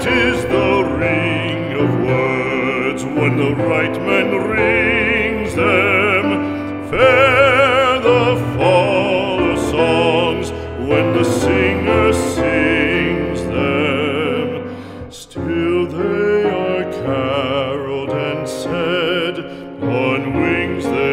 is the ring of words when the right man rings them. Fair the fall of songs when the singer sings them. Still they are caroled and said on wings